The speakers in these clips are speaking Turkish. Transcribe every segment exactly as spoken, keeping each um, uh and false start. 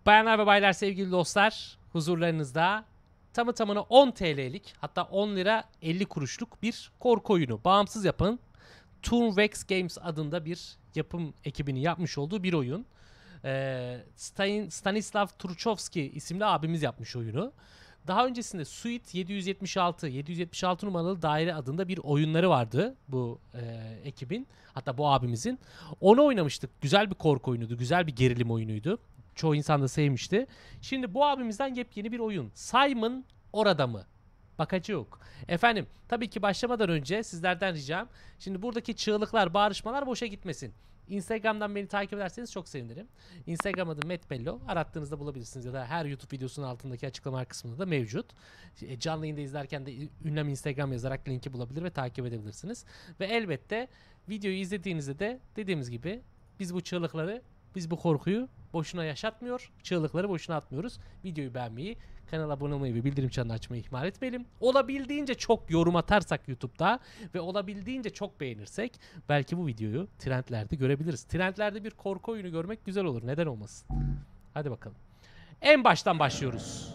Bayanlar ve baylar, sevgili dostlar, huzurlarınızda tamı tamına on T L'lik, hatta on lira elli kuruşluk bir korku oyunu. Bağımsız yapın Turnvex Games adında bir yapım ekibinin yapmış olduğu bir oyun. Ee, Stan Stanislav Turchovski isimli abimiz yapmış oyunu. Daha öncesinde Suite yedi yüz yetmiş altı yedi yüz yetmiş altı numaralı daire adında bir oyunları vardı bu e, ekibin, hatta bu abimizin. Onu oynamıştık. Güzel bir korku oyunuydu, güzel bir gerilim oyunuydu. Çoğu insan da sevmişti. Şimdi bu abimizden yepyeni bir oyun. Simon Orada mı? Bakacı yok. Efendim, tabii ki başlamadan önce sizlerden ricam, şimdi buradaki çığlıklar, bağırışmalar boşa gitmesin. Instagram'dan beni takip ederseniz çok sevinirim. Instagram adım Metbello. Arattığınızda bulabilirsiniz ya da her YouTube videosunun altındaki açıklama kısmında da mevcut. Canlı yayında izlerken de ünlem Instagram yazarak linki bulabilir ve takip edebilirsiniz. Ve elbette videoyu izlediğinizde de dediğimiz gibi biz bu çığlıkları, biz bu korkuyu boşuna yaşatmıyor. Çığlıkları boşuna atmıyoruz. Videoyu beğenmeyi, kanala abone olmayı ve bildirim çanını açmayı ihmal etmeyelim. Olabildiğince çok yorum atarsak YouTube'da ve olabildiğince çok beğenirsek belki bu videoyu trendlerde görebiliriz. Trendlerde bir korku oyunu görmek güzel olur. Neden olmasın? Hadi bakalım. En baştan başlıyoruz.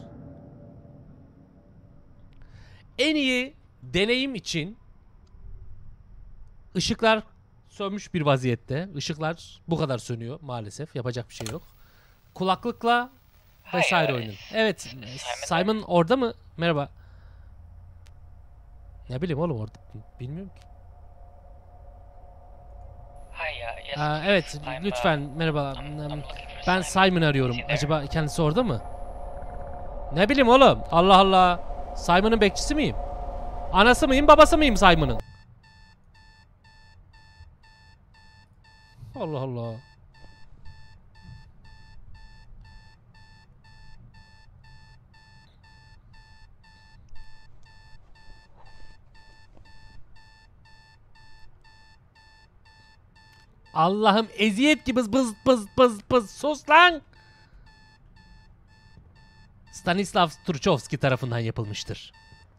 En iyi deneyim için ışıklar sönmüş bir vaziyette. Işıklar bu kadar sönüyor maalesef. Yapacak bir şey yok. Kulaklıkla vesaire oynayın. Evet. Simon orada mı? Merhaba. Ne bileyim oğlum orada. Bilmiyorum ki. Aa, evet lütfen merhaba. Ben Simon arıyorum. Acaba kendisi orada mı? Ne bileyim oğlum. Allah Allah. Simon'ın bekçisi miyim? Anası mıyım, babası mıyım Simon'ın? Allah Allah. Allah'ım, eziyet gibi bız bız bız bız bız sus lan. Stanislav Turchovski tarafından yapılmıştır.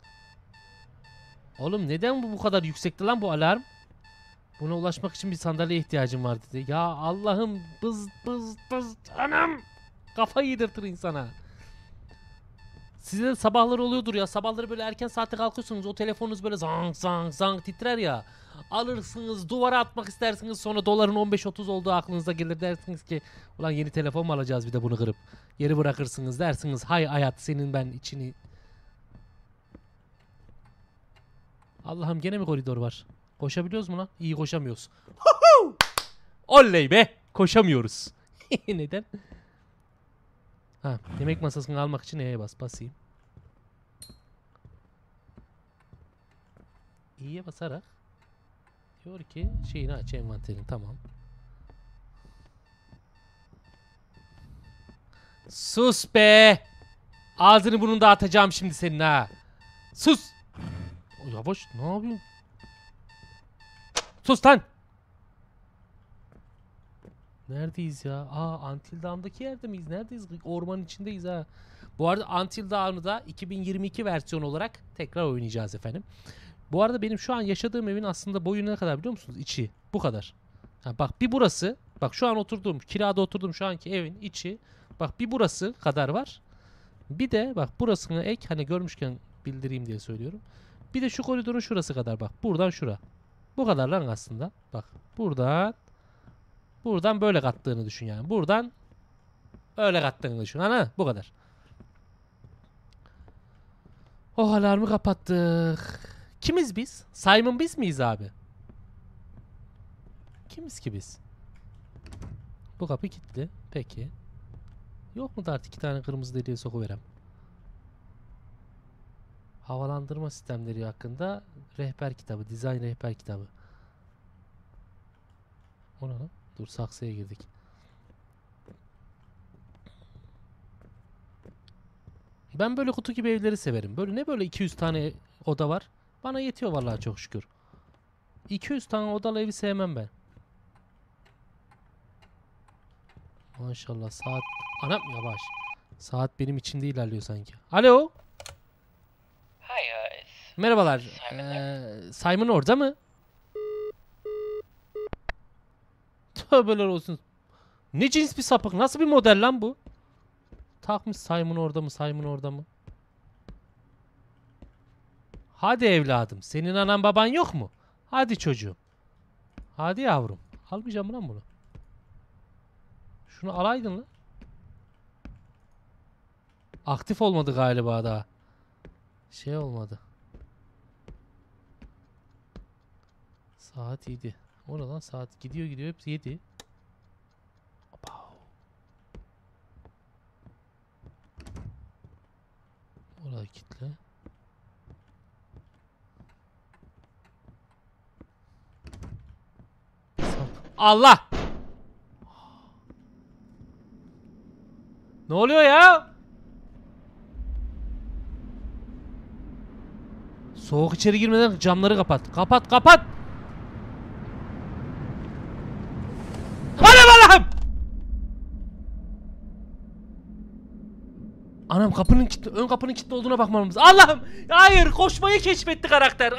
Oğlum neden bu bu kadar yüksekti lan bu alarm? Buna ulaşmak için bir sandalyeye ihtiyacım var dedi. Ya Allah'ım, bız bız bız anam. Kafayı yedirtir insana. Size de sabahları oluyordur ya. Sabahları böyle erken saatte kalkıyorsunuz. O telefonunuz böyle zang zang zang titrer ya. Alırsınız, duvara atmak istersiniz. Sonra doların on beş otuz olduğu aklınıza gelir, dersiniz ki ulan yeni telefon mu alacağız, bir de bunu kırıp geri bırakırsınız, dersiniz hay hayat senin ben içini. Allah'ım, gene mi koridor var? Koşabiliyoruz mu lan? İyi, koşamıyoruz. Oley be, koşamıyoruz. Neden? Ha, yemek masasını almak için E'ye bas. Basayım. İ'ye basarak diyor ki şeyini aç, envanterin. Tamam. Sus be. Ağzını burnunu dağıtacağım şimdi senin ha. Sus. O, yavaş, ne yapıyorsun? Sus lan. Neredeyiz ya? Aa, Until Dawn'daki yerde miyiz? Neredeyiz? Ormanın içindeyiz ha. Bu arada Until Dawn'u da iki bin yirmi iki versiyon olarak tekrar oynayacağız efendim. Bu arada benim şu an yaşadığım evin aslında boyu ne kadar biliyor musunuz? İçi. Bu kadar. Ha, bak bir burası. Bak şu an oturduğum, kirada oturduğum şu anki evin içi. Bak bir burası kadar var. Bir de bak burasını ek, hani görmüşken bildireyim diye söylüyorum. Bir de şu koridorun şurası kadar bak. Buradan şura. Bu kadar lan aslında. Bak buradan. Buradan böyle kattığını düşün yani. Buradan öyle kattığını düşün. Ana bu kadar. Oh, alarmı kapattık. Kimiz biz? Simon biz miyiz abi? Kimiz ki biz? Bu kapı kilitli. Peki. Yok mu da artık iki tane kırmızı deliğe sokuverem? Havalandırma sistemleri hakkında rehber kitabı. Dizayn rehber kitabı. O ne lan? Dur, saksıya girdik. Ben böyle kutu gibi evleri severim. Böyle ne böyle iki yüz tane oda var. Bana yetiyor vallahi, çok şükür. iki yüz tane odalı evi sevmem ben. Maşallah saat... Anam yavaş. Saat benim içinde ilerliyor sanki. Alo. Merhabalar. Ee, Simon orada mı? Tövbeler olsun. Ne cins bir sapık. Nasıl bir model lan bu? takmış Simon orada mı? Simon orada mı? Hadi evladım. Senin anan baban yok mu? Hadi çocuğum. Hadi yavrum. Almayacağım lan bunu. Şunu alaydın lan. Aktif olmadı galiba daha. Şey olmadı. Saat yedi. O ne lan saat? Gidiyor gidiyor hep yedi. Orada kitle. Allah! Ne oluyor ya? Soğuk içeri girmeden camları kapat. Kapat kapat. Anam Allah'ım! Anam kapının kilitli, ön kapının kilitli olduğuna bakmamız. Allah'ım! Hayır, koşmayı keşfetti karakter.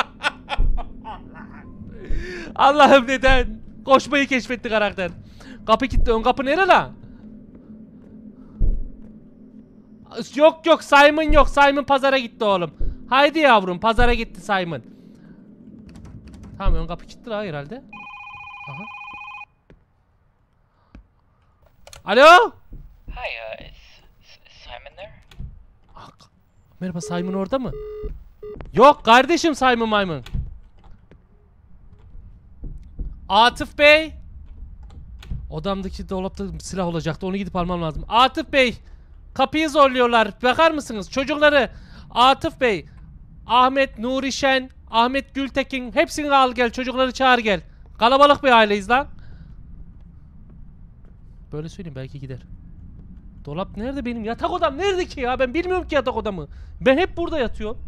Allah'ım neden? Koşmayı keşfetti karakter. Kapı kilitli, ön kapı nere lan? Yok yok, Simon yok. Simon pazara gitti oğlum. Haydi yavrum, pazara gitti Simon. Tamam, ön kapı kilitli ha herhalde. Aha. Alo? Hi, uh, is S- Simon there? Ah, merhaba, Simon orada mı? Yok kardeşim, Simon maymun. Atıf Bey. Odamdaki dolapta silah olacaktı, onu gidip almam lazım. Atıf Bey, kapıyı zorluyorlar, bakar mısınız? Çocukları Atıf Bey, Ahmet, Nuri Şen, Ahmet Gültekin, hepsini al gel, çocukları çağır gel. Kalabalık bir aileyiz lan. Böyle söyleyeyim, belki gider. Dolap nerede benim? Yatak odam nerede ki ya? Ben bilmiyorum ki yatak odamı. Ben hep burada yatıyorum.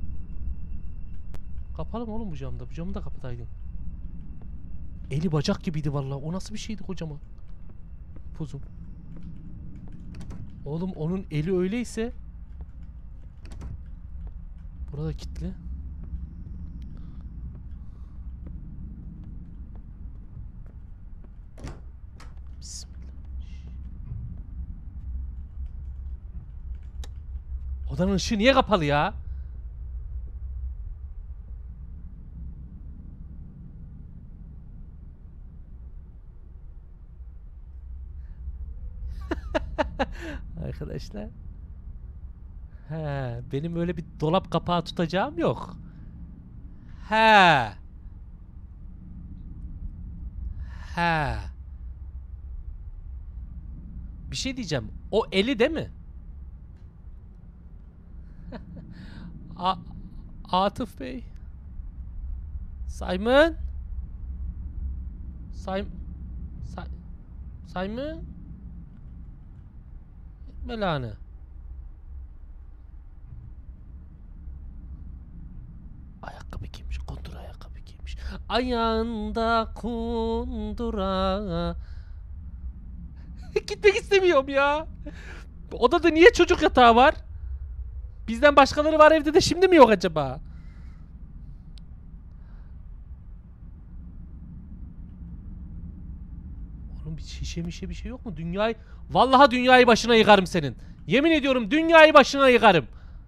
Kapalım oğlum bu camda. Bu camı da kapataydın. Eli bacak gibiydi vallahi. O nasıl bir şeydi kocaman? Puzum. Oğlum onun eli öyleyse. Burada kilitli. Bismillah. Odanın ışığı niye kapalı ya? Arkadaşlar. He, benim öyle bir dolap kapağı tutacağım yok. He. He. Bir şey diyeceğim. O eli değil mi? A Atıf Bey. Simon. Sim Say Simon. Melanı. Ayakkabı giymiş. Kundura ayakkabı giymiş. Ayağında kundura. Gitmek istemiyorum ya. Odada niye çocuk yatağı var? Bizden başkaları var evde de şimdi mi yok acaba? Oğlum bir şişe mişe bir şey yok mu? Dünyayı... Vallahi dünyayı başına yıkarım senin. Yemin ediyorum dünyayı başına yıkarım.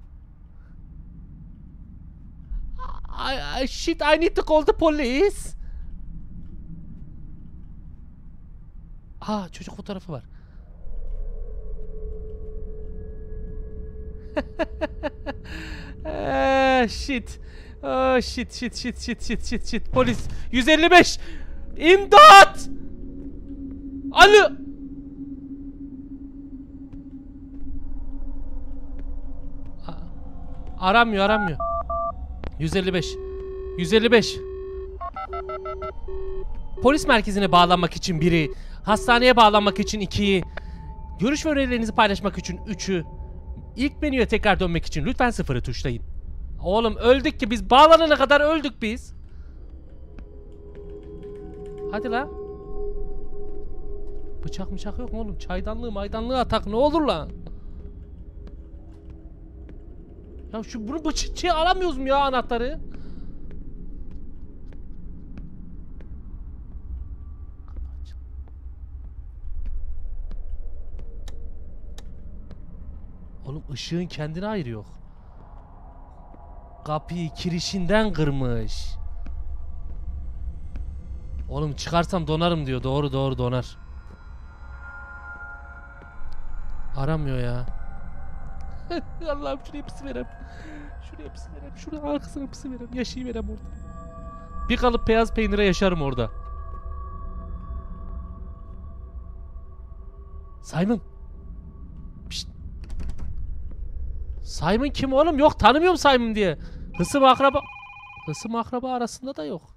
I, I, shit, I need to call the police. Aa, çocuk fotoğrafı var. Ah, shit. Oh, shit, shit, shit, shit, shit, shit, shit. Polis. yüz elli beş. İmdat! Alo. Aramıyor, aramıyor. yüz elli beş. yüz elli beş. Polis merkezine bağlanmak için biri, hastaneye bağlanmak için ikiyi, görüş ve önerilerinizi paylaşmak için üçü, ilk menüye tekrar dönmek için lütfen sıfırı tuşlayın. Oğlum öldük ki biz, bağlanana kadar öldük biz. Hadi la. Bıçak bıçak yok mu oğlum? Çaydanlığı maydanlığı atak ne olur lan? Ya şu bunu bıçak alamıyoruz mu ya anahtarı? Oğlum ışığın kendine ayrı yok. Kapıyı kirişinden kırmış. Oğlum çıkarsam donarım diyor. Doğru doğru donar. Aramıyor ya. Allah'ım şuraya pısı verem. Şuraya pısı verem. Şuraya arkasına pısı verem. Yaşayı verem orada. Bir kalıp beyaz peynire yaşarım orada. Simon. Pişt. Simon kim oğlum? Yok tanımıyorum Simon diye. Hısım akraba. Hısım akraba arasında da yok.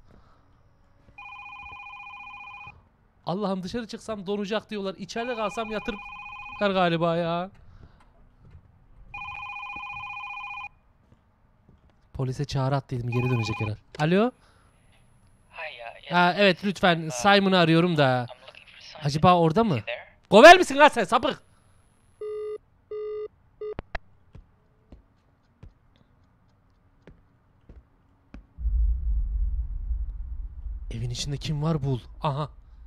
Allah'ım dışarı çıksam donacak diyorlar. İçeride kalsam yatırıp galiba ya. Polise çağrı attıydım, geri dönecek herhalde. Alo? Hi, uh, yes. Ha, evet lütfen Simon'u arıyorum da. I'm looking for Simon. Acaba orada mı? Is he there? Govel misin lan sen sapık? Evin içinde kim var bul. Aha.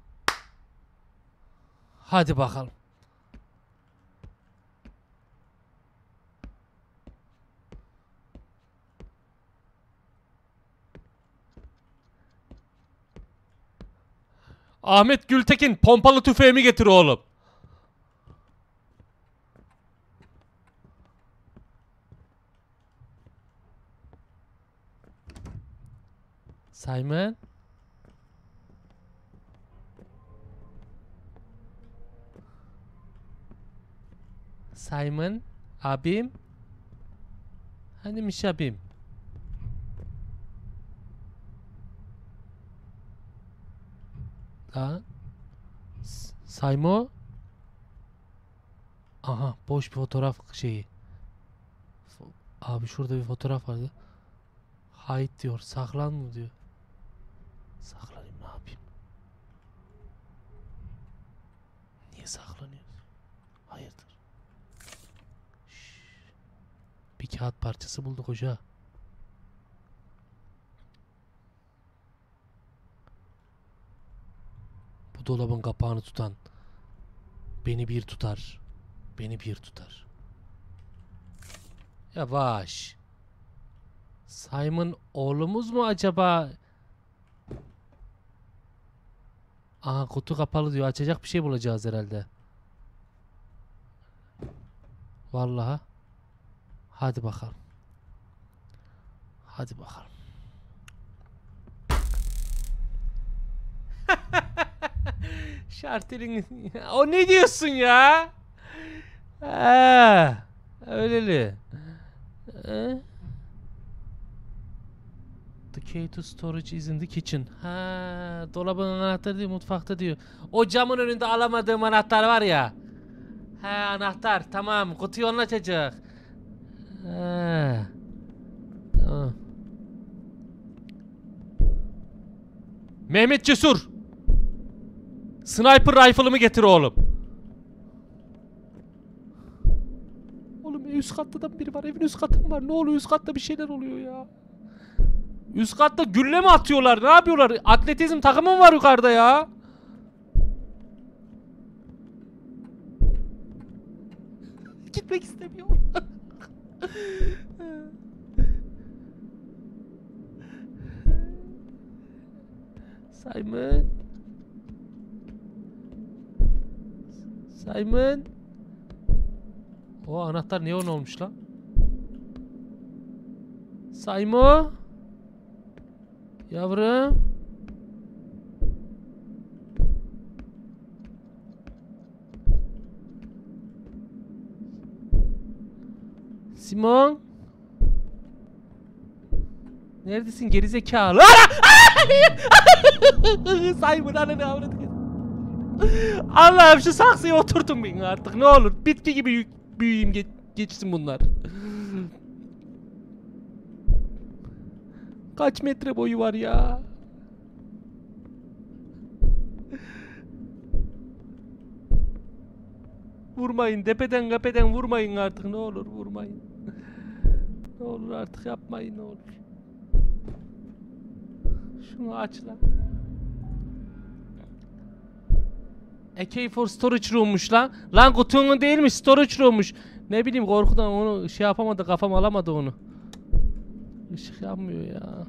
Hadi bakalım. Ahmet Gültekin pompalı tüfeğimi getir oğlum. Simon. Simon abim. Hanimiş abim. Ha? S- Saymo. Aha boş bir fotoğraf şeyi. Fo- Abi şurada bir fotoğraf vardı. Hide diyor. Saklan mı diyor. Saklanayım ne yapayım? Niye saklanıyorsun? Hayırdır? Şşş. Bir kağıt parçası bulduk hoca. Bu dolabın kapağını tutan beni bir tutar. Beni bir tutar. Yavaş. Simon oğlumuz mu acaba? Aha kutu kapalı diyor. Açacak bir şey bulacağız herhalde. Vallahi. Hadi bakalım. Hadi bakalım. Şartelin o ne diyorsun ya? Ha, öyleli. Ee? The key to storage is in the kitchen. Ha, dolabın anahtarı diyor, mutfakta diyor. O camın önünde alamadığım anahtar var ya. Ha, anahtar. Tamam, kutuyu onun açacak. Ha. Tamam. Mehmet Cesur. Sniper rifle'ımı getir oğlum. Oğlum üst katta da biri var. Evin üst katı mı var? Ne oluyor? Üst katta bir şeyler oluyor ya. Üst katta gülle mi atıyorlar? Ne yapıyorlar? Atletizm takımı mı var yukarıda ya? Gitmek istemiyorum. Simon. Simon. O anahtar neon olmuş lan. Simon. Yavrum. Simon. Neredesin gerizekalı? Simon ananı avradı. Allah'ım şu saksıya oturtun beni artık ne olur. Bitki gibi büyüyeyim geç, geçsin bunlar. Kaç metre boyu var ya? Vurmayın tepeden kapeden vurmayın artık ne olur vurmayın. Ne olur artık yapmayın ne olur. Şunu aç lan. A key for storage room'muş lan. Lan kutunun değilmiş storage room'muş. Ne bileyim korkudan onu şey yapamadı, kafam alamadı onu. Işık yanmıyor ya.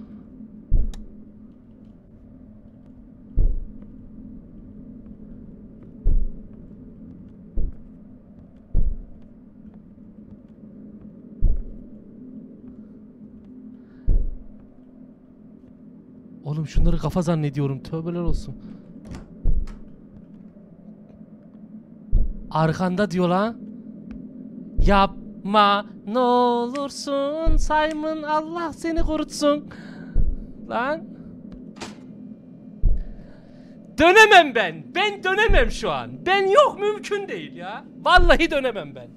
Oğlum şunları kafa zannediyorum. Tövbeler olsun. Arkanda diyor lan. Yapma ne olursun Simon, Allah seni korutsun. Lan. Dönemem ben. Ben dönemem şu an. Ben yok, mümkün değil ya. Vallahi dönemem ben.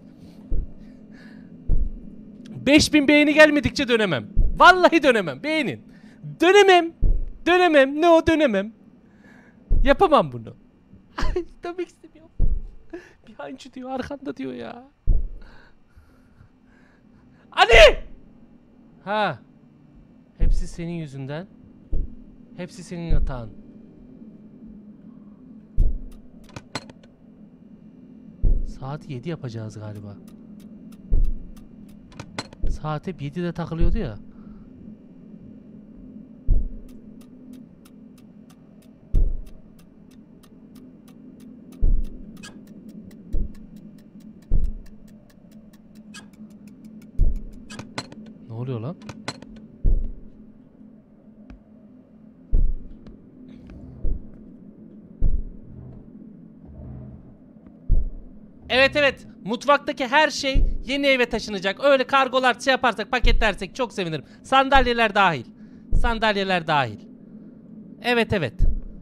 beş bin beğeni gelmedikçe dönemem. Vallahi dönemem. Beğenin. Dönemem. Dönemem. Ne o, dönemem. Yapamam bunu. Demek istemiyorum. Bir hancı diyor arkanda diyor ya. Hadi. Ha. Hepsi senin yüzünden. Hepsi senin hatağın. Saat yedi yapacağız galiba. Saat hep yedide takılıyordu ya. Ne oluyor lan? Evet evet. Mutfaktaki her şey yeni eve taşınacak. Öyle kargolar şey yaparsak, paketlersek çok sevinirim. Sandalyeler dahil. Sandalyeler dahil. Evet evet.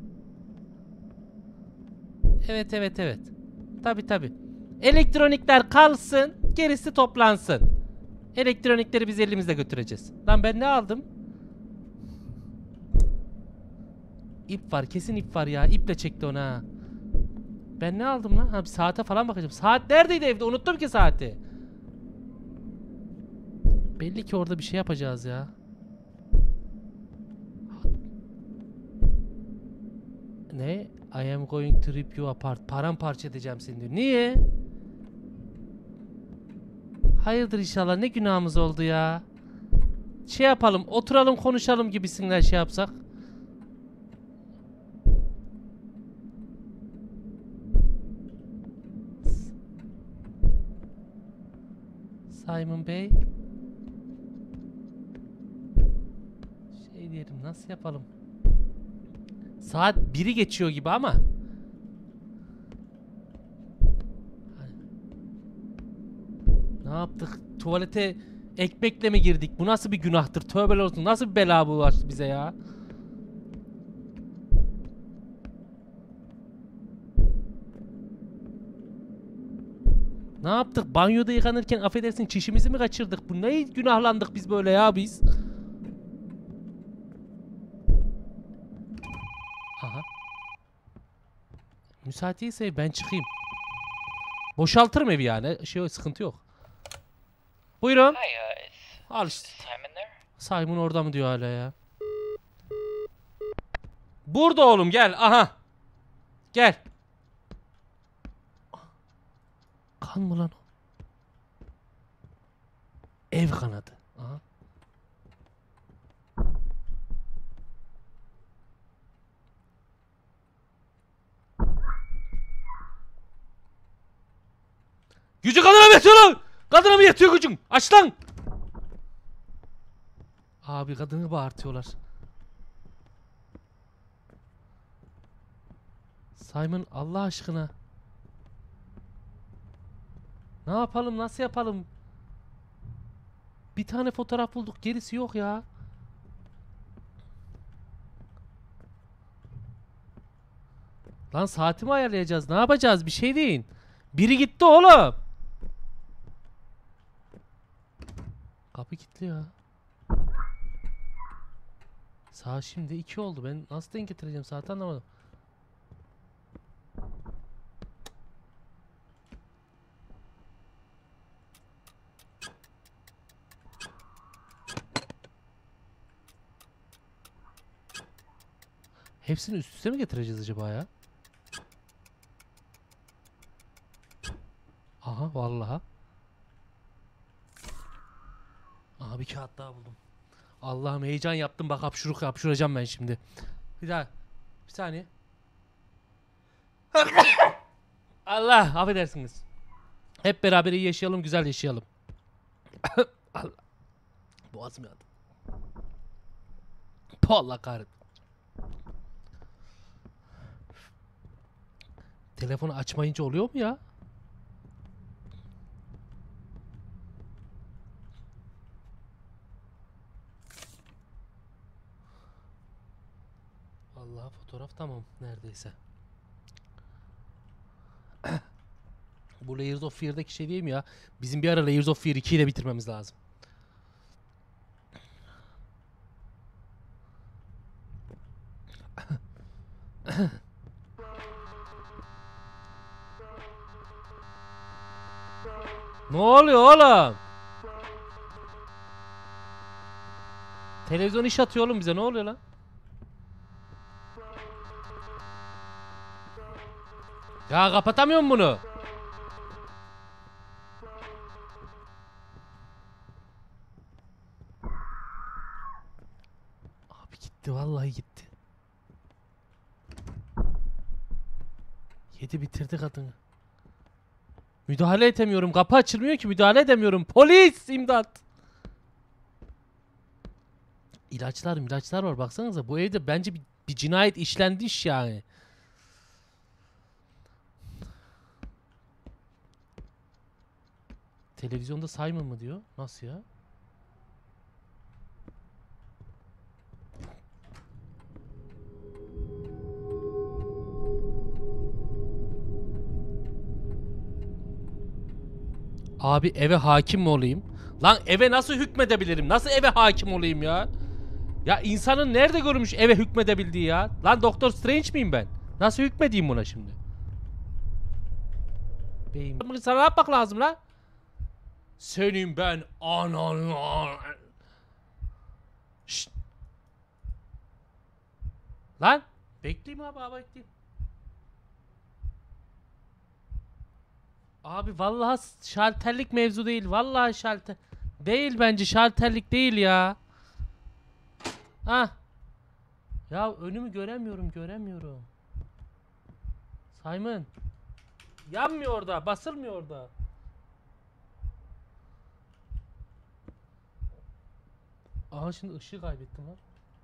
Evet evet evet. Tabi tabi. Elektronikler kalsın, gerisi toplansın. Elektronikleri biz elimizde götüreceğiz. Lan ben ne aldım? İp var, kesin ip var ya. İple çekti onu ha. Ben ne aldım lan? Ha, bir saate falan bakacağım. Saat neredeydi evde? Unuttum ki saati. Belli ki orada bir şey yapacağız ya. Ne? I am going to rip you apart. Paramparça edeceğim seni diyor. Niye? Hayırdır inşallah, ne günahımız oldu ya. Şey yapalım, oturalım konuşalım gibisinden şey yapsak. Simon Bey. Şey diyelim, nasıl yapalım? Saat biri geçiyor gibi ama. Ne yaptık? Tuvalete ekmekle mi girdik? Bu nasıl bir günahtır? Tövbeler olsun. Nasıl bir bela bu ulaştı bize ya? Ne yaptık? Banyoda yıkanırken affedersin çişimizi mi kaçırdık? Bu ne günahlandık biz böyle ya biz? Aha. Müsait değilse ben çıkayım. Boşaltırım evi yani. Şey, sıkıntı yok. Buyurun. Hi, uh, is Al işte. Simon there? Simon orada mı diyor hala ya? Burada oğlum, gel. Aha. Gel. Kan mı lan o? Ev kanadı. Aha. Gücü kadına mı yatıyor lan? Kadına mı yatıyor gücün? Aç lan. Abi kadını bağırtıyorlar. Simon Allah aşkına. Ne yapalım, nasıl yapalım? Bir tane fotoğraf bulduk, gerisi yok ya. Lan saati mi ayarlayacağız? Ne yapacağız? Bir şey deyin. Biri gitti oğlum. Kapı kilitli ya. Saat şimdi iki oldu. Ben nasıl denk getireceğim saati anlamadım. Hepsini üst üste mi getireceğiz acaba ya? Aha vallahi. Vallahi bir kağıt daha buldum. Allah'ım heyecan yaptım, bak hapşuruk hapşuracağım ben şimdi. Bir daha. Bir saniye. Allah affedersiniz. Hep beraber iyi yaşayalım, güzel yaşayalım. Allah. Boğazım yandı. Allah kahretsin. Telefonu açmayınca oluyor mu ya? Allah, fotoğraf tamam neredeyse. Bu Layers of Fear'daki şey değil mi ya? Bizim bir ara Layers of Fear ikiyi de bitirmemiz lazım. Ne oluyor oğlum? Televizyon iş atıyor oğlum bize, ne oluyor lan? Ya kapatamıyorum bunu. Abi gitti, vallahi gitti. Yedi bitirdi kadını. Müdahale edemiyorum. Kapı açılmıyor ki, müdahale edemiyorum. Polis! İmdat! İlaçlar ilaçlar var, baksanıza. Bu evde bence bir, bir cinayet işlendi iş yani. Televizyonda Simon mı diyor? Nasıl ya? Abi eve hakim mi olayım? Lan eve nasıl hükmedebilirim? Nasıl eve hakim olayım ya? Ya insanın nerede görmüş eve hükmedebildiği ya? Lan Doktor Strange miyim ben? Nasıl hükmedeyim buna şimdi? Beyim. Sana ne yapmak lazım lan? Senin ben ananı... Şşt. Lan. Bekleyeyim abi, abi bekleyeyim. Abi vallahi şalterlik mevzu değil. Vallahi şalter. Değil bence, şalterlik değil ya. Ha. Ya önümü göremiyorum, göremiyorum. Simon. Yanmıyor orada, basılmıyor orada. Aha şimdi ışığı kaybettim lan.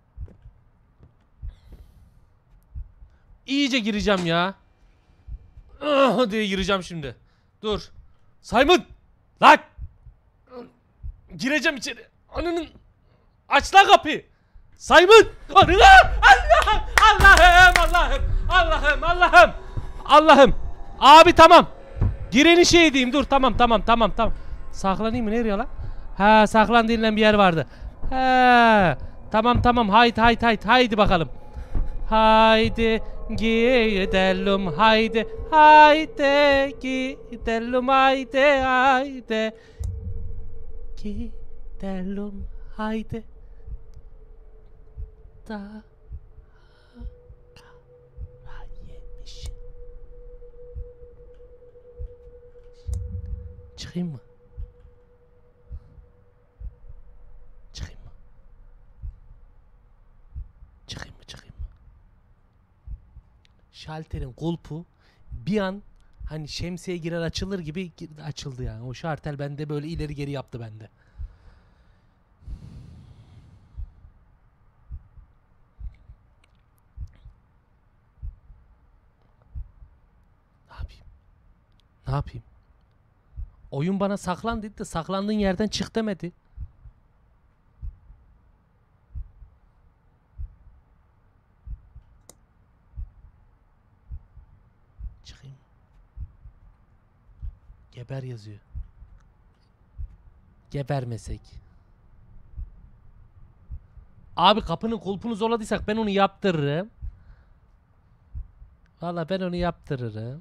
İyice gireceğim ya. Ah diye gireceğim şimdi. Dur. Simon! Lan! Gireceğim içeri. Ananın... Aç lan kapıyı. Simon! Ananı! Allah'ım! Allah'ım! Allah'ım! Allah'ım! Allah'ım! Allah'ım! Abi tamam. Gireni şey diyeyim. Dur tamam tamam tamam tamam. Saklanayım mı? Nereye lan? Ha, saklan denilen bir yer vardı. Ha. Tamam tamam. Haydi haydi haydi. Haydi bakalım. Haydi gidelim haydi. Haydi gidelim haydi haydi. Gidelim haydi. Da yemiş. Çıkayım mı? Çıkayım mı? Çıkayım mı? Çıkayım mı? Şalterin kulpu bir an hani şemsiye girer açılır gibi açıldı yani. O şartel bende böyle ileri geri yaptı bende. Ne yapayım? Ne yapayım? Oyun bana saklan dedi de saklandığın yerden çık demedi. Çıkayım. Geber yazıyor. Gebermesek. Abi kapının kulpunu zorladıysak ben onu yaptırırım. Valla ben onu yaptırırım.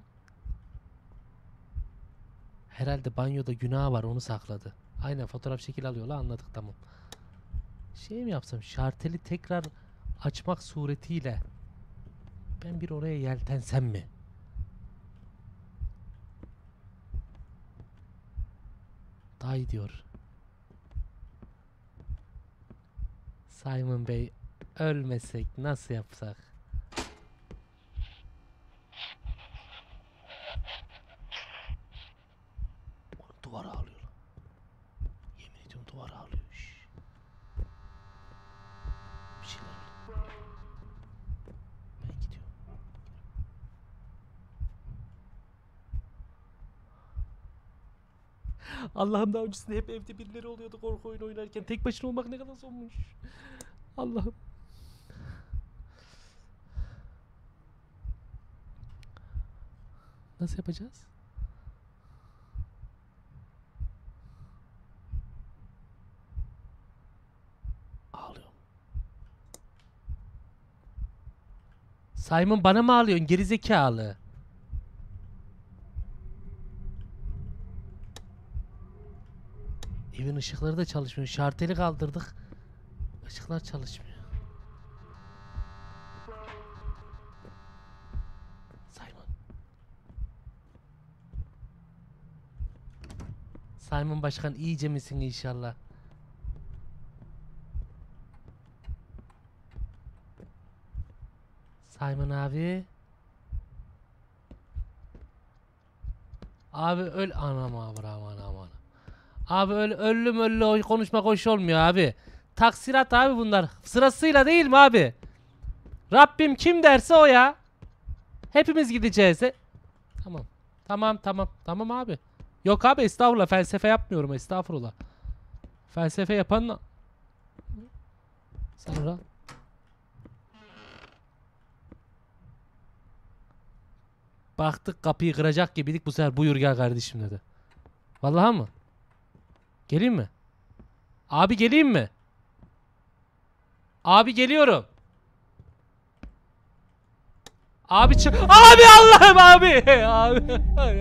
Herhalde banyoda günah var, onu sakladı. Aynen, fotoğraf şekil alıyorlar, anladık tamam. Şey mi yapsam, şarteli tekrar açmak suretiyle ben bir oraya yeltensem mi? Day diyor. Simon Bey, ölmesek nasıl yapsak? Duvara ağlıyor. Yemin ediyorum duvara ağlıyor. Şş. Bir şeyler oluyor. Ben gidiyorum. Allah'ım, daha öncesinde hep evde birileri oluyordu korku oyunu oynarken. Tek başına olmak ne kadar zormuş. Allah'ım. Nasıl yapacağız? Ağlıyorum. Simon, bana mı ağlıyorsun gerizekalı? Evin ışıkları da çalışmıyor. Şarteli kaldırdık. Işıklar çalışmıyor. Simon. Simon Başkan, iyice misin inşallah? Simon abi. Abi öl anam abi, aman aman. Abi öl öllü möllü konuşmak hoş olmuyor abi. Taksirat abi bunlar. Sırasıyla değil mi abi? Rabbim kim derse o ya. Hepimiz gideceğiz. E tamam. Tamam tamam. Tamam abi. Yok abi, estağfurullah, felsefe yapmıyorum, estağfurullah. Felsefe yapan sonra baktık kapıyı kıracak gibiydik, bu sefer buyur gel kardeşim dedi. Vallahi mı? Geleyim mi? Abi geleyim mi? Abi geliyorum. Abi çık. Abi Allah'ım abi. Abi.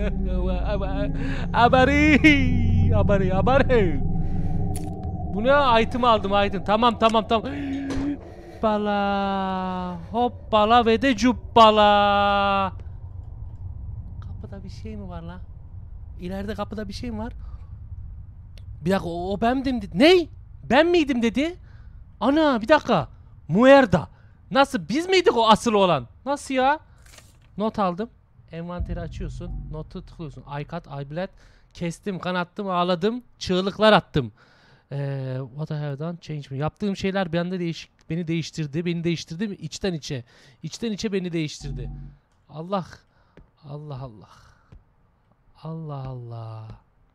Abari. Abari. Abari. Bu ne? Item aldım, item. Tamam tamam tamam. Bala. Hoppala ve de cubbala. Kapıda bir şey mi var lan? İleride kapıda bir şey mi var? Bir dakika, o, o bendim dedi. Ney? Ben miydim dedi. Ana bir dakika. Muerda. Nasıl, biz miydik o asıl olan? Nasıl ya? Not aldım. Envanteri açıyorsun. Notu tıklıyorsun. I cut, I bled. Kestim, kanattım, ağladım. Çığlıklar attım. Ee, what I have done change me. Yaptığım şeyler bende değişik, beni değiştirdi. Beni değiştirdi mi? İçten içe. İçten içe beni değiştirdi. Allah. Allah Allah. Allah Allah.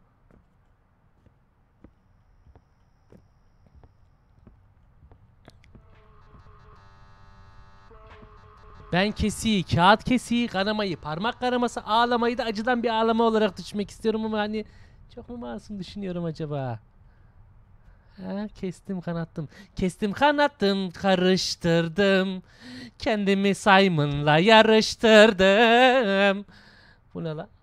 Ben kesiyi, kağıt kesiyi, kanamayı, parmak kanaması, ağlamayı da acıdan bir ağlama olarak düşünmek istiyorum ama hani çok mu masum düşünüyorum acaba? Ha, kestim kanattım. Kestim kanattım, karıştırdım. Kendimi Simon'la yarıştırdım. Bu ne la?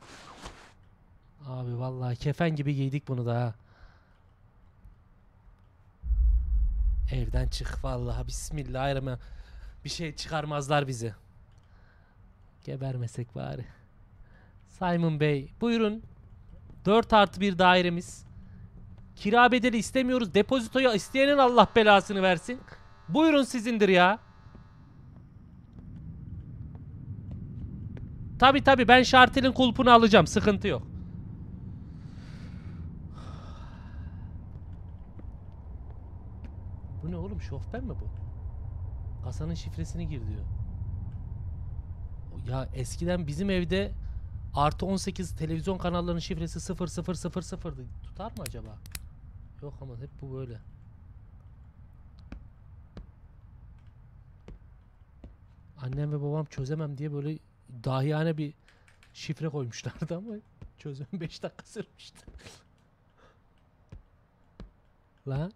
Abi vallahi kefen gibi giydik bunu da ha. Evden çık vallahi, bismillahirrahmanirrahim. Bir şey çıkarmazlar bizi. Gebermesek bari. Simon Bey buyurun. dört artı bir dairemiz. Kira bedeli istemiyoruz. Depozitoyu isteyenin Allah belasını versin. Buyurun, sizindir ya. Tabi tabi, ben şartelin kulpunu alacağım. Sıkıntı yok. Bu ne oğlum, şofben mi bu? Kasanın şifresini gir diyor. Ya eskiden bizim evde artı on sekiz televizyon kanallarının şifresi sıfır sıfır sıfır sıfır'dı. Tutar mı acaba? Yok ama hep bu böyle. Annem ve babam çözemem diye böyle dahiyane bir şifre koymuşlardı ama çözüm beş dakika sürmüştü. Lan.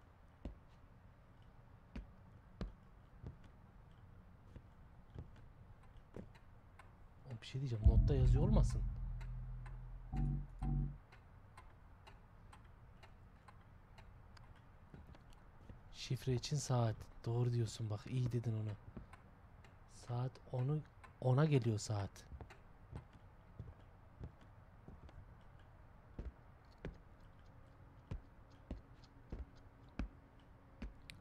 Bir şey diyeceğim. Notta yazıyor olmasın? Şifre için saat. Doğru diyorsun bak. İyi dedin onu. Saat onu ona geliyor saat.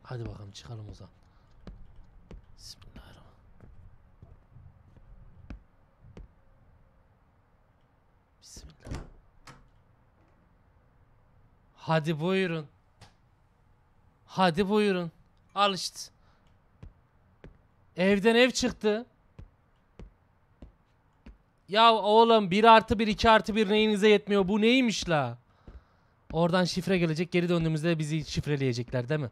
Hadi bakalım çıkalım o zaman. Bismillahirrahmanirrahim. Bismillah. Hadi buyurun. Hadi buyurun. Al işte. Evden ev çıktı. Ya oğlum bir artı bir iki artı bir neyinize yetmiyor? Bu neymiş la? Oradan şifre gelecek. Geri döndüğümüzde bizi şifreleyecekler değil mi?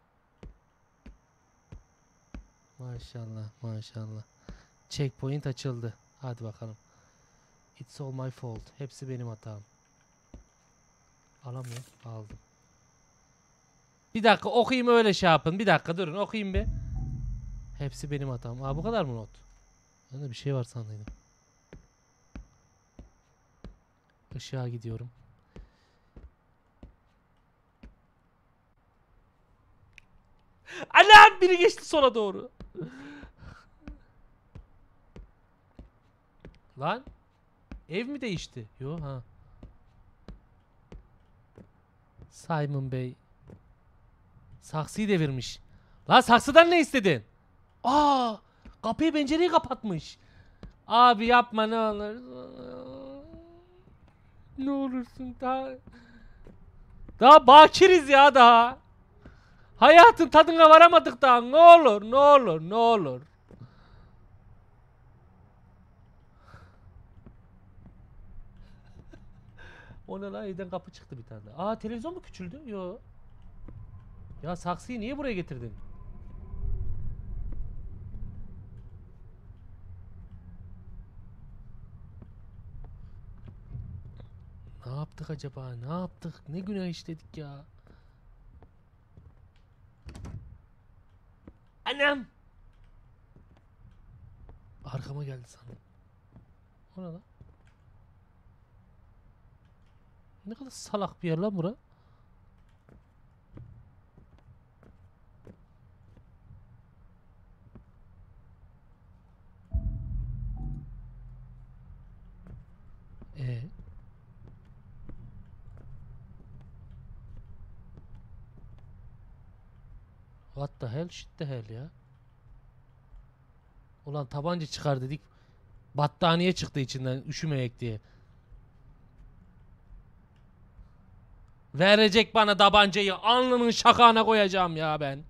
Maşallah maşallah. Checkpoint açıldı. Hadi bakalım. It's all my fault. Hepsi benim hatam. Alamıyorum. Aldım. Bir dakika okuyayım öyle şey yapın. Bir dakika durun okuyayım bir. Hepsi benim hatam. Aa bu kadar mı not? Ben de bir şey var sandıydım. Işığa gidiyorum. Anam biri geçti sola doğru. Lan ev mi değişti? Yo ha. Simon Bey saksıyı devirmiş. Lan saksıdan ne istedin? Aa kapıyı pencereyi kapatmış. Abi yapma ne olur. Ne olursun daha. Daha bakiriz ya daha. Hayatın tadına varamadık daha. Ne olur, ne olur, ne olur. O ne lan evden kapı çıktı bir tane. Aa televizyon mu küçüldü? Yo. Ya saksıyı niye buraya getirdin? Ne yaptık acaba? Ne yaptık? Ne günah işledik ya? Anam! Arkama geldi sanırım. O ne lan? Ne kadar salak bir yer lan bura. Ee. What the hell, shit the hell ya. Ulan tabanca çıkar dedik. Battaniye çıktı içinden üşümeyek diye. Verecek bana tabancayı. Alnının şakağına koyacağım ya ben.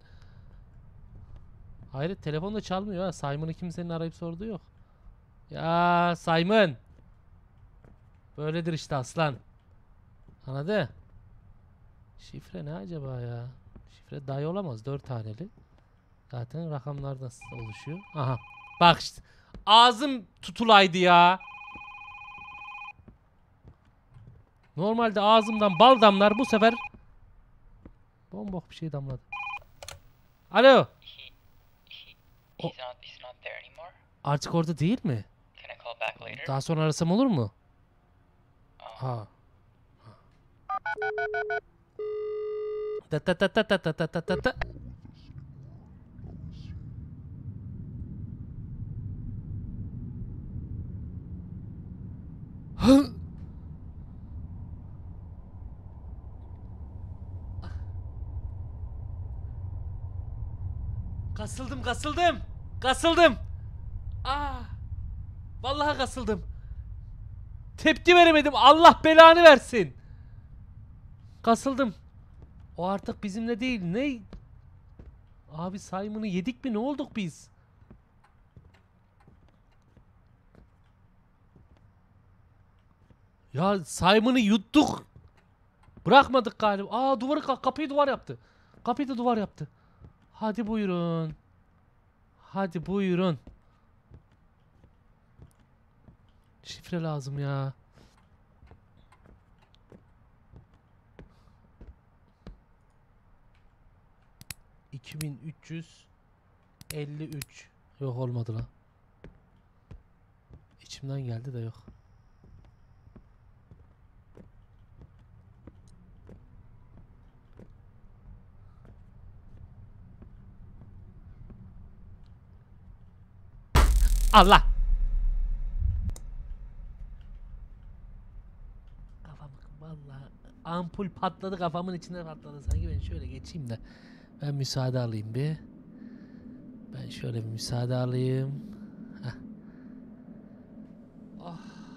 Hayret telefon da çalmıyor ha. Simon'ı kimsenin arayıp sorduğu yok. Ya Simon. Böyledir işte aslan. Anladı? Şifre ne acaba ya? Şifre dahi olamaz. Dört taneli. Zaten rakamlardan oluşuyor. Aha. Bak işte. Ağzım tutulaydı ya. Normalde ağzımdan bal damlar. Bu sefer bombok bir şey damladı. Alo. He, he, he's not, he's not there anymore. Artık orada değil mi? Can I call back later? Daha sonra arasam olur mu? Oh, Ha. Ta ta ta ta ta ta ta ta ta ta. Hı? Kasıldım kasıldım. Kasıldım. Ah. Vallahi kasıldım. Tepki veremedim. Allah belanı versin. Kasıldım. O artık bizimle değil. Ne? Abi Simon'ı yedik mi? Ne olduk biz? Ya Simon'ı yuttuk. Bırakmadık galiba. Aa duvarı kapıyı duvar yaptı. Kapıyı da duvar yaptı. Hadi buyurun. Hadi buyurun. Şifre lazım ya. iki bin üç yüz elli üç. Yok olmadı lan. İçimden geldi de yok. Allah. Kafam vallahi ampul patladı kafamın içine patladı sanki ben şöyle geçeyim de Ben müsaade alayım bir. Ben şöyle bir müsaade alayım. Heh. Oh.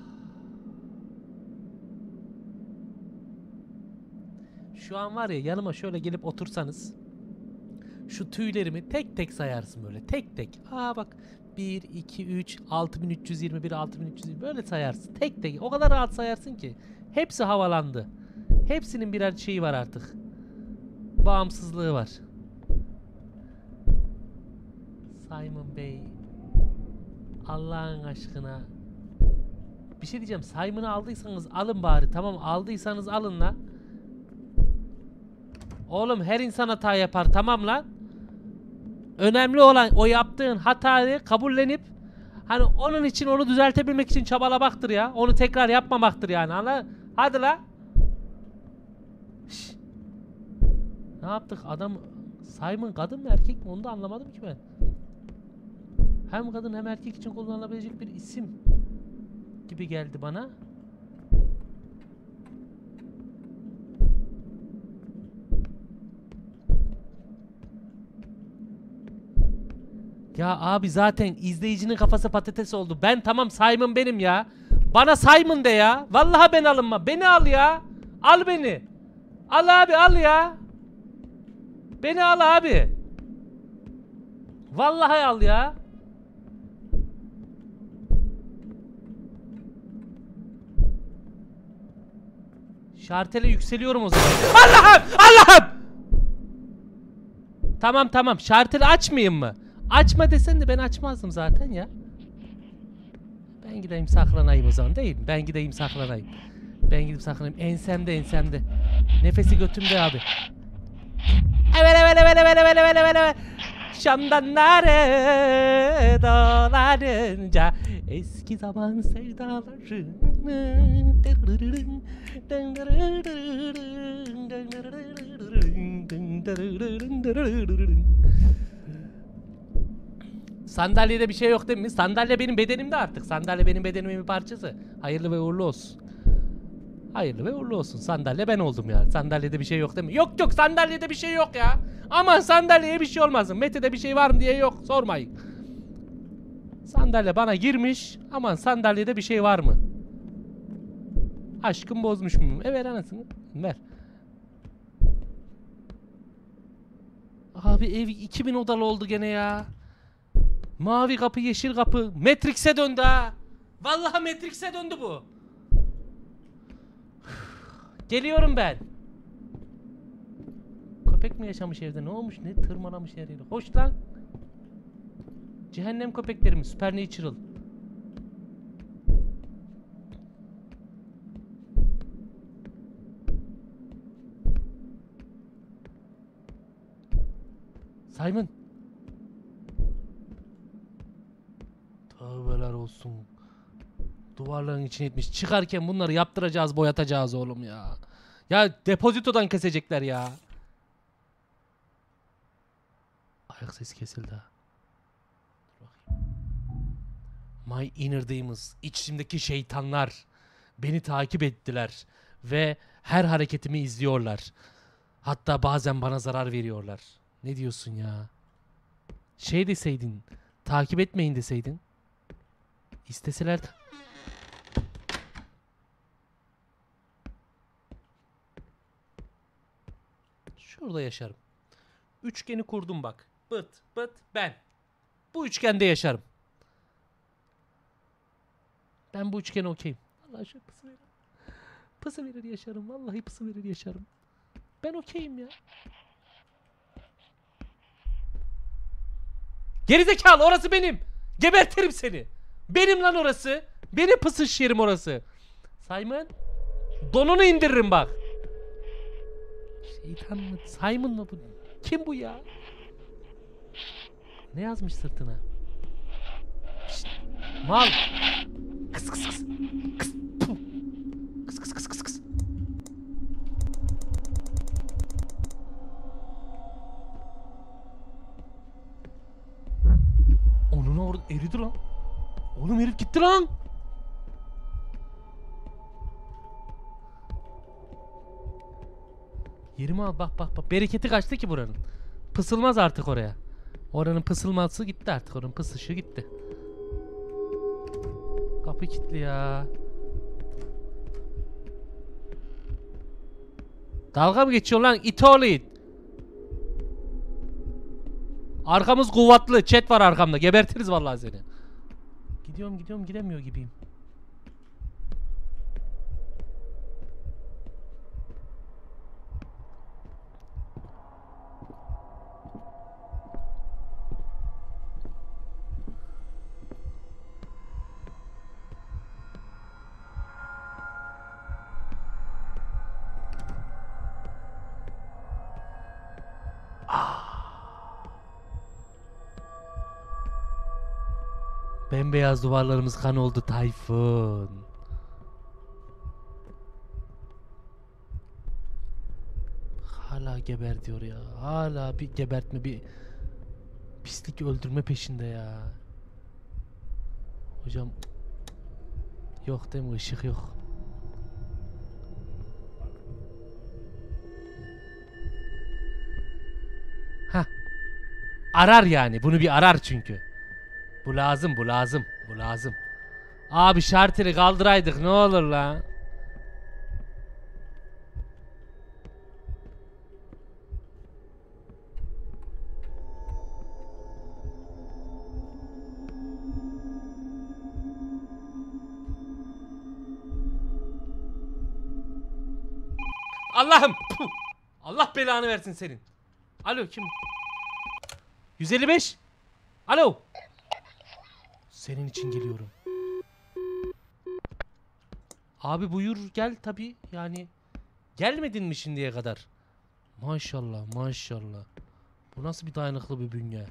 Şu an var ya, yanıma şöyle gelip otursanız şu tüylerimi tek tek sayarsın böyle. Tek tek. Aa bak. bir, iki, üç, altı bin üç yüz yirmi bir, altı bin üç yüz yirmi böyle sayarsın. Tek tek. O kadar rahat sayarsın ki. Hepsi havalandı. Hepsinin birer şeyi var artık. Bağımsızlığı var. Simon Bey, Allah'ın aşkına. Bir şey diyeceğim. Simon'ı aldıysanız alın bari. Tamam, aldıysanız alın lan. Oğlum her insan hata yapar, tamam lan. Önemli olan o yaptığın hatayı kabullenip hani onun için, onu düzeltebilmek için çabalamaktır ya. Onu tekrar yapmamaktır yani. Anladın? Hadi la. Şş. Ne yaptık? Adam Simon kadın mı erkek mi? Onu da anlamadım ki ben. Hem kadın hem erkek için kullanılabilecek bir isim gibi geldi bana. Ya abi zaten izleyicinin kafası patates oldu. Ben tamam, Simon benim ya. Bana Simon de ya. Vallahi ben alınma. Beni al ya. Al beni. Al abi, al ya. Beni al abi. Vallahi al ya. Şartele yükseliyorum o zaman. Allah'ım! Allah'ım! Tamam tamam. Şarteli açmayayım mı? Açma desen de ben açmazdım zaten ya. Ben gideyim saklanayım o zaman, değil mi? Ben gideyim saklanayım. Ben gidip saklanayım. Ensemde ensemde. Nefesi götümde abi. Evet evet evet evet evet evet evet evet. Şam'dan nare dolanınca eski zaman sevdalarını. Sandalyede bir şey yok değil mi? Sandalye benim bedenimde artık. Sandalye benim bedenimin bir parçası. Hayırlı ve uğurlu olsun. Hayırlı ve uğurlu olsun. Sandalye ben oldum ya. Sandalyede bir şey yok değil mi? Yok yok, sandalyede bir şey yok ya. Aman sandalyeye bir şey olmasın. Mete'de bir şey var mı diye yok. Sormayın. Sandalye bana girmiş. Aman sandalyede bir şey var mı? Aşkım bozmuş muyum? E ver anasını. Ver. Abi ev iki bin odalı oldu gene ya. Mavi kapı, yeşil kapı. Matrix'e döndü ha. Vallahi Matrix'e döndü bu. Geliyorum ben. Köpek mi yaşamış evde? Ne olmuş? Ne tırmalamış her yeri? Hoş lan. Cehennem köpekleri mi? Supernatural. Simon. Tövbeler olsun. Duvarların içine etmiş. Çıkarken bunları yaptıracağız, boyatacağız oğlum ya. Ya depozitodan kesecekler ya. Ayak sesi kesildi ha. Dur bakayım. My inner demons, içimdeki şeytanlar beni takip ettiler ve her hareketimi izliyorlar. Hatta bazen bana zarar veriyorlar. Ne diyorsun ya? Şey deseydin, takip etmeyin deseydin. İsteseler... Şurada yaşarım. Üçgeni kurdum bak. Bıt bıt ben. Bu üçgende yaşarım. Ben bu üçgene okeyim. Vallahi şu pısı verir. Pısı verir yaşarım. Vallahi pısı verir yaşarım. Ben okeyim ya. Gerizekalı, orası benim. Gebertirim seni. Benim lan orası. Benim pısış yerim orası. Simon. Donunu indiririm bak. Şeytan mı? Simon mı bu? Kim bu ya? Ne yazmış sırtına? Şşt. Mal. Kıs kıs kıs. Kıs. Puh. Kıs kıs kıs kıs kıs. Onun orada eridi lan. Oğlum herif gitti lan. Yerimi al, bak bak bak. Bereketi kaçtı ki buranın. pısılmaz artık oraya. Oranın pısılması gitti artık. Oranın pısışı gitti. Kapı kilitli ya. Dalga mı geçiyor lan? İt oğlu it. Arkamız kuvvetli. Chat var arkamda. Gebertiriz vallahi seni. Gidiyorum gidiyorum gidemiyor gibiyim. Bembeyaz duvarlarımız kan oldu Tayfun. Hala geber diyor ya. Hala bir gebertme, bir pislik öldürme peşinde ya. Hocam yok değil mi? Işık yok. Ha. Arar yani. Bunu bir arar çünkü. Bu lazım, bu lazım, bu lazım. Abi şarteri kaldıraydık ne olur la. Allah'ım. Puh. Allah belanı versin senin. Alo kim? yüz elli beş. Alo. Senin için geliyorum. Abi buyur gel tabi yani. Gelmedin mi şimdiye kadar? Maşallah maşallah. Bu nasıl bir dayanıklı bir bünye?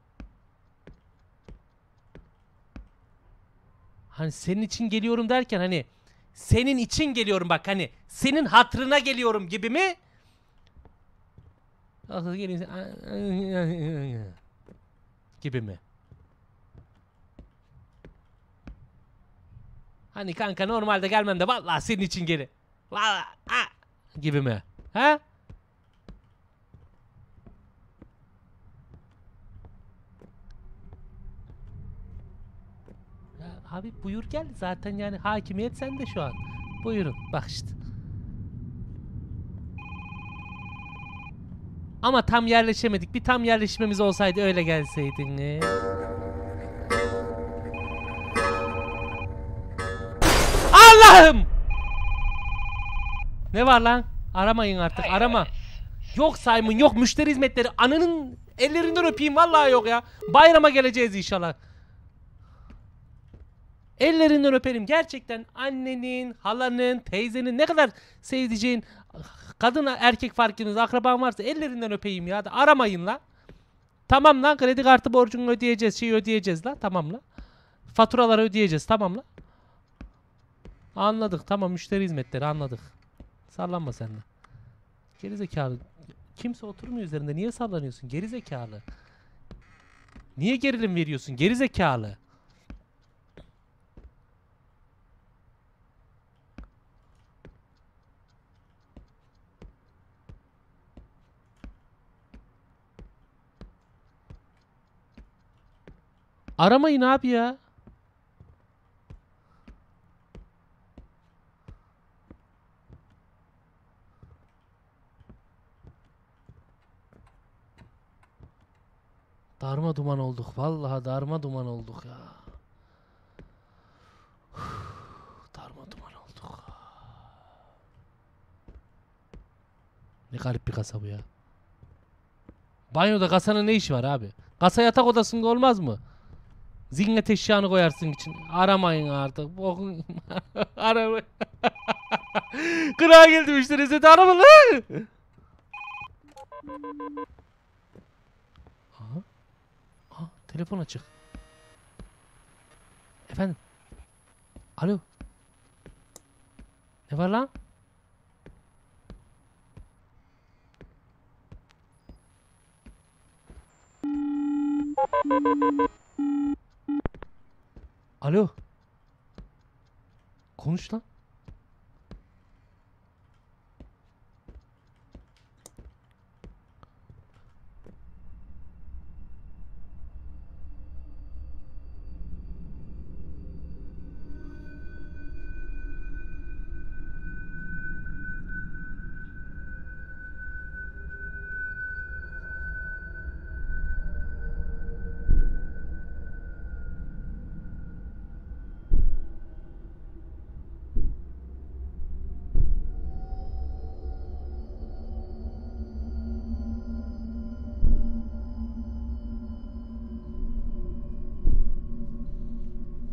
Hani senin için geliyorum derken hani senin için geliyorum bak hani senin hatırına geliyorum gibi mi? Gibi mi? Hani kanka normalde gelmem de vallahi senin için geri. Vallahi ha gibi mi? Ha? Ya abi buyur gel zaten yani hakimiyet sende şu an. Buyurun bak işte. Ama tam yerleşemedik. Bir tam yerleşmemiz olsaydı öyle gelseydin. Allah'ım! Ne var lan? Aramayın artık arama. Yok Simon yok müşteri hizmetleri. Ananın ellerinden öpeyim vallahi yok ya. Bayrama geleceğiz inşallah. Ellerinden öperim gerçekten annenin, halanın, teyzenin ne kadar sevdiceğin kadın erkek farkınız akraban varsa ellerinden öpeyim ya. Aramayın la. Tamam lan kredi kartı borcunu ödeyeceğiz şeyi ödeyeceğiz la tamam la. Faturaları ödeyeceğiz tamam la. Anladık tamam müşteri hizmetleri anladık. Sallanma sen de. Gerizekalı. Kimse oturmuyor üzerinde niye sallanıyorsun gerizekalı. Niye gerilim veriyorsun gerizekalı. Aramayın abi ya. Darma duman olduk. Vallahi darma duman olduk ya. Darma duman olduk. Ne garip bir kasa bu ya. Banyoda kasanın ne işi var abi? Kasa yatak odasında olmaz mı? Zinglet eşyanı koyarsın için. Aramayın artık. Aramayın. Kırağa geldi müşterisi de arama lan. Aha. Aha, telefon açık. Efendim. Alo. Ne var lan? Alo. Konuş lan.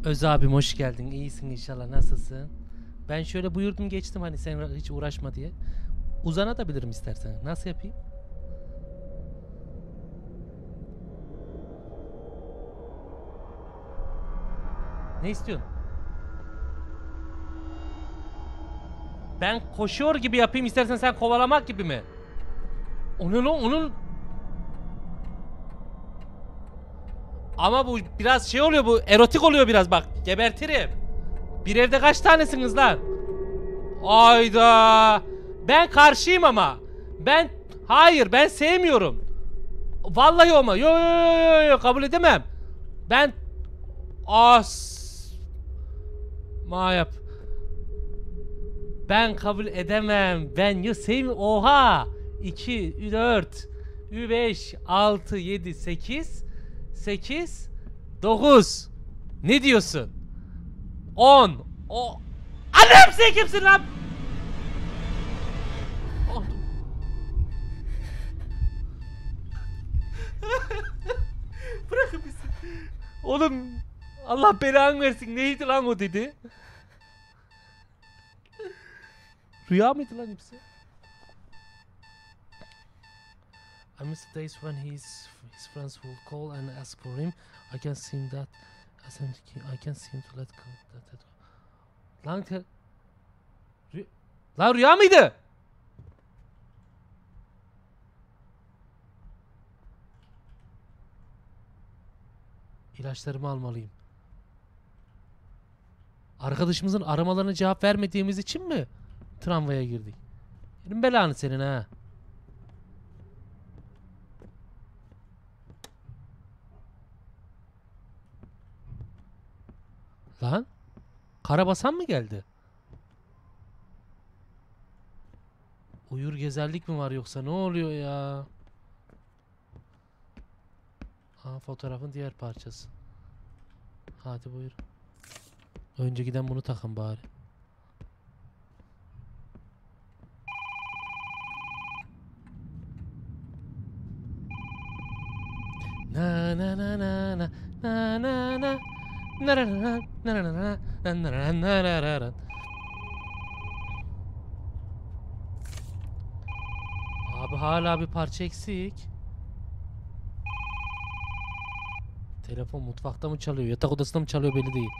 Öz abim hoş geldin. İyisin inşallah. Nasılsın? Ben şöyle buyurdum geçtim hani sen hiç uğraşma diye. Uzanabilirim istersen. Nasıl yapayım? Ne istiyorsun? Ben koşuyor gibi yapayım istersen sen kovalamak gibi mi? Onun onun Ama bu biraz şey oluyor, bu erotik oluyor biraz, bak gebertirim. Bir evde kaç tanesiniz lan? Ayda. Ben karşıyım ama. Ben hayır ben sevmiyorum. Vallahi olma. Yo yo yo yo yo kabul edemem. Ben as ma yap. Ben kabul edemem. Ben yo sevmiyorum. Oha. iki, dört, beş, altı, yedi, sekiz, sekiz, dokuz. Ne diyorsun? on. O. Annem sen kimsin lan? Oh. Bırakın bizi. Oğlum Allah belanı versin. Neydi lan o dedi? Rüya mıydı lan hepsi? I miss the days when his his friends will call and ask for him. I can see him that I can see him to let go. That, that. Lan te... Rü... Lan rüya mıydı? İlaçlarımı almalıyım. Arkadaşımızın aramalarına cevap vermediğimiz için mi tramvaya girdik? Yerin belanı senin ha. Lan Karabasan mı geldi? Uyur gezerlik mi var yoksa ne oluyor ya? Aa, fotoğrafın diğer parçası. Hadi buyur. Önce giden bunu takın bari. Na na na na na na na na. Abi hala bir parça eksik. Telefon mutfakta mı çalıyor, yatak odasında mı çalıyor belli değil.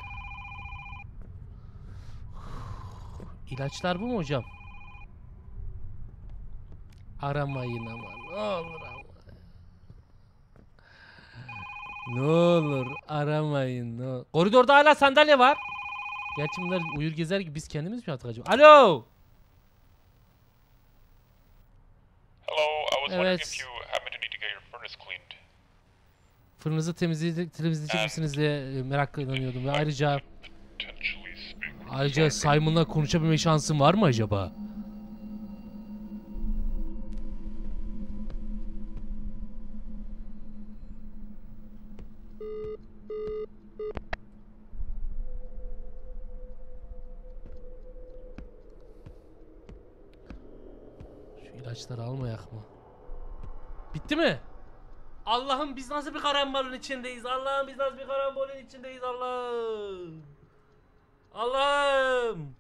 İlaçlar bu mu hocam? Aramayın ama ne olur ama. Ne olur aramayın. Ne olur. Koridorda hala sandalye var. Gerçi bunlar uyur gezer gibi biz kendimiz mi yaptık acaba? Alo. Hello, I was wondering Evet. if you happen to need to get your furnace cleaned. Fırınınızı temizleyecek, temizleyecek misiniz diye e, meraklanıyordum ve ayrıca Potentially speak with ayrıca Simon. Simon'la konuşabilme şansım var mı acaba? Şu ilaçları almayak mı? Bitti mi? Allah'ım biz nasıl bir karambolün içindeyiz? Allah'ım biz nasıl bir karambolün içindeyiz? Allah'ım. Allah'ım.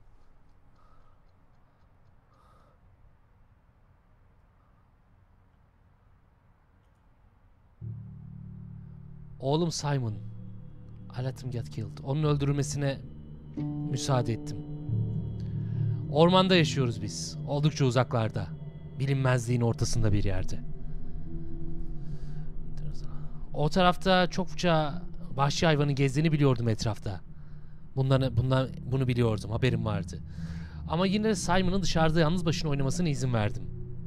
Oğlum Simon. I let him get killed. Onun öldürülmesine müsaade ettim. Ormanda yaşıyoruz biz. Oldukça uzaklarda. Bilinmezliğin ortasında bir yerde. O tarafta çokça vahşi hayvanın gezdiğini biliyordum etrafta. Bundan, bundan bunu biliyordum, haberim vardı. Ama yine de Simon'ın dışarıda yalnız başına oynamasına izin verdim.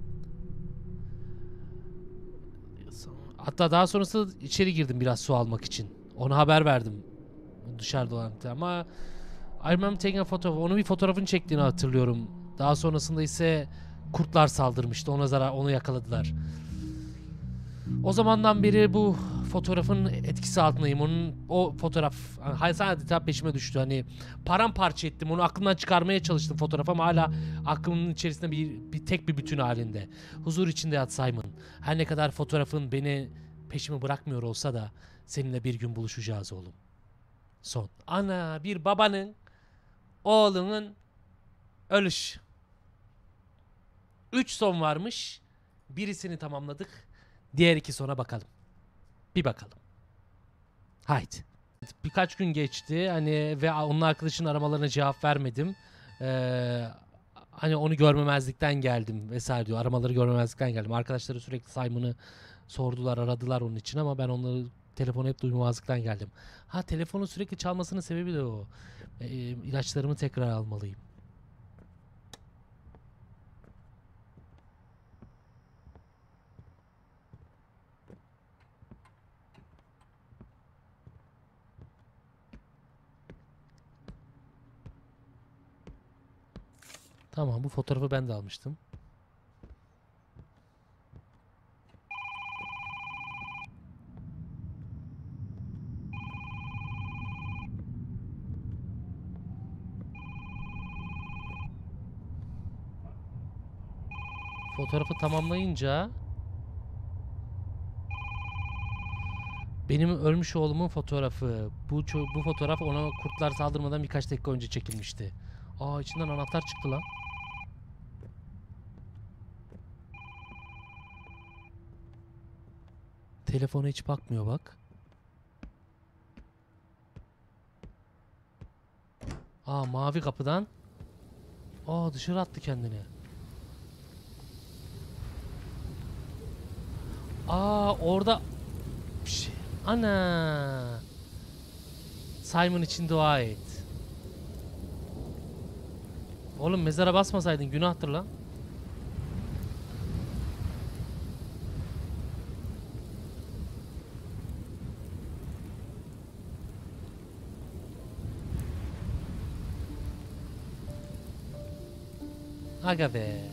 Hatta daha sonrasında içeri girdim biraz su almak için. Ona haber verdim. Dışarıda olan ama I remember taking a photo. Onun bir fotoğrafını çektiğini hatırlıyorum. Daha sonrasında ise kurtlar saldırmıştı. Ona zarar, onu yakaladılar. O zamandan beri bu fotoğrafın etkisi altındayım. Onun o fotoğraf hani sadece peşime düştü. Hani paramparça ettim. Onu aklımdan çıkarmaya çalıştım fotoğraf ama hala aklımın içerisinde bir, bir tek bir bütün halinde. Huzur içinde yat Simon. Her ne kadar fotoğrafın beni peşimi bırakmıyor olsa da seninle bir gün buluşacağız oğlum. son. Ana, bir babanın oğlunun ölüş. Üç son varmış. Birisini tamamladık. Diğer iki sona bakalım. Bir bakalım. Haydi. Birkaç gün geçti hani ve onun arkadaşının aramalarına cevap vermedim. Ee, hani onu görmemezlikten geldim vesaire diyor. Aramaları görmemezlikten geldim. Arkadaşları sürekli Simon'ı sordular, aradılar onun için ama ben onları telefonu hep duymamazlıktan geldim. Ha, telefonun sürekli çalmasının sebebi de o. Ee, ilaçlarımı tekrar almalıyım. Tamam, bu fotoğrafı ben de almıştım. Fotoğrafı tamamlayınca benim ölmüş oğlumun fotoğrafı. Bu ço- bu fotoğraf ona kurtlar saldırmadan birkaç dakika önce çekilmişti. Aa, içinden anahtar çıktı lan. Telefona hiç bakmıyor bak. Aa, mavi kapıdan. Aa, dışarı attı kendini. Aa, orada bir şey. Ana. Simon için dua et. Oğlum, mezara basmasaydın, günahtır lan. Aga be.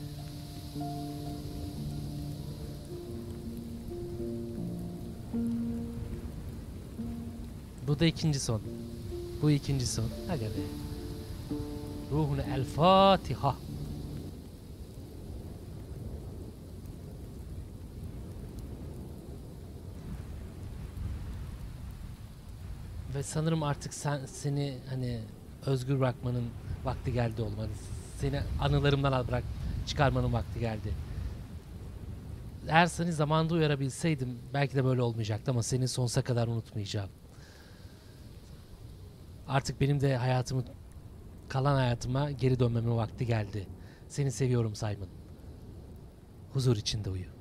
Bu da ikinci son. Bu ikinci son. Aga be. Ruhuna el Fatiha. Ve sanırım artık sen seni hani özgür bırakmanın vakti geldi oğlum. Hani seni anılarımdan al bırak çıkarmanın vakti geldi. Eğer seni zamanında uyarabilseydim belki de böyle olmayacaktı ama seni sonsuza kadar unutmayacağım. Artık benim de hayatımı, kalan hayatıma geri dönmemin vakti geldi. Seni seviyorum Simon. Huzur içinde uyu.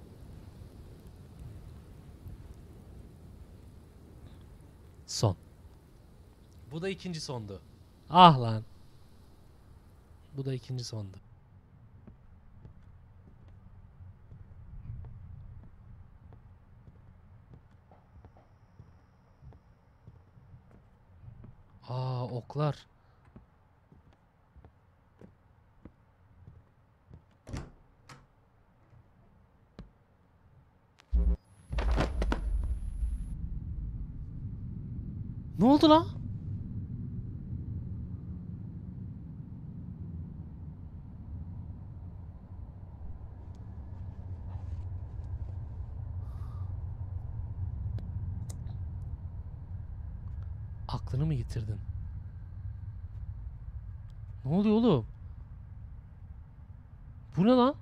Son. Bu da ikinci sondu. Ah lan. Bu da ikinci sondu. Aa, oklar. Ne oldu lan? Aklını mı yitirdin? Ne oluyor oğlum? Bu ne lan?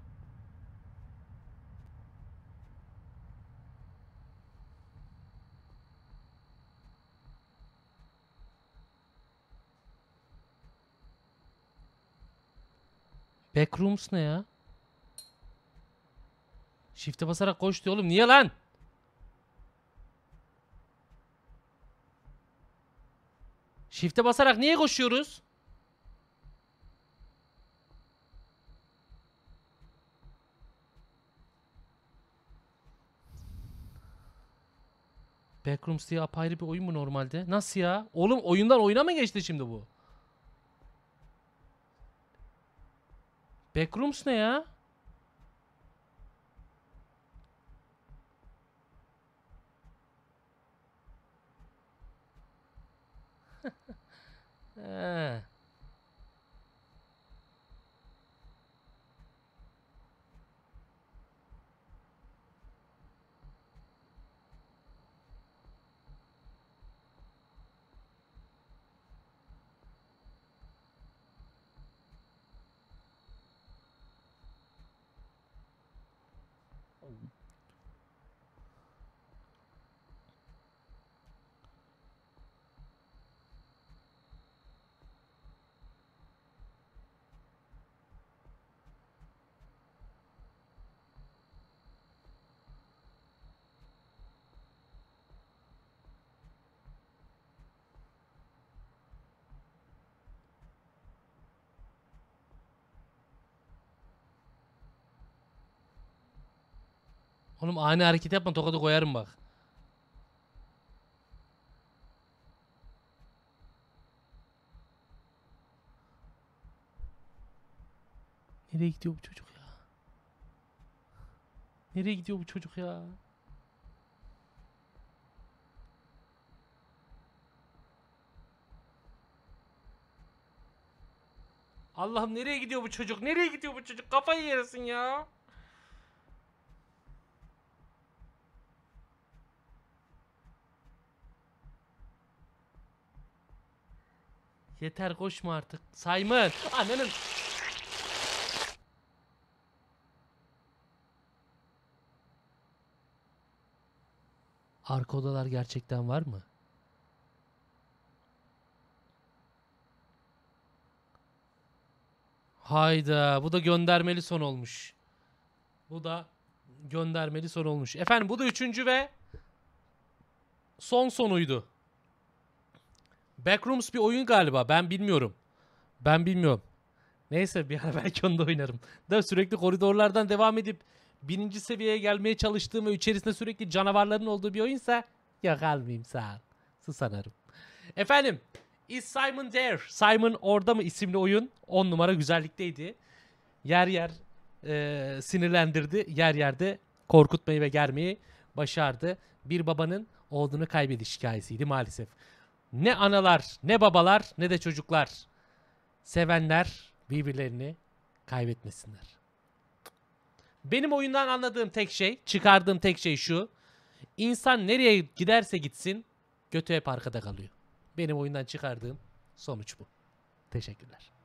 Backrooms ne ya? Shift'e basarak koş diyor oğlum. Niye lan? Shift'e basarak niye koşuyoruz? Backrooms diye apayrı bir oyun mu normalde? Nasıl ya? Oğlum, oyundan oyuna mı geçti şimdi bu? Backrooms ne ya? He. Oğlum ani hareket yapma, tokadı koyarım bak. Nereye gidiyor bu çocuk ya? Nereye gidiyor bu çocuk ya? Allah'ım nereye gidiyor bu çocuk? Nereye gidiyor bu çocuk? Kafayı yersin ya. Yeter, koşma artık. Simon. Ananın. Arka odalar gerçekten var mı? Hayda, bu da göndermeli son olmuş. Bu da göndermeli son olmuş. Efendim bu da üçüncü ve son sonuydu. Backrooms bir oyun galiba. Ben bilmiyorum. Ben bilmiyorum. Neyse bir ara belki onu da oynarım. Da sürekli koridorlardan devam edip bininci seviyeye gelmeye çalıştığım ve içerisinde sürekli canavarların olduğu bir oyunsa yok almayayım, sağ ol. Susanarım. Efendim Is Simon There? Simon Orada mı isimli oyun on numara güzellikteydi. Yer yer e, sinirlendirdi. Yer yerde korkutmayı ve germeyi başardı. Bir babanın oğlunu kaybediş hikayesiydi maalesef. Ne analar, ne babalar, ne de çocuklar. Sevenler birbirlerini kaybetmesinler. Benim oyundan anladığım tek şey, çıkardığım tek şey şu. İnsan nereye giderse gitsin, götü hep arkada kalıyor. Benim oyundan çıkardığım sonuç bu. Teşekkürler.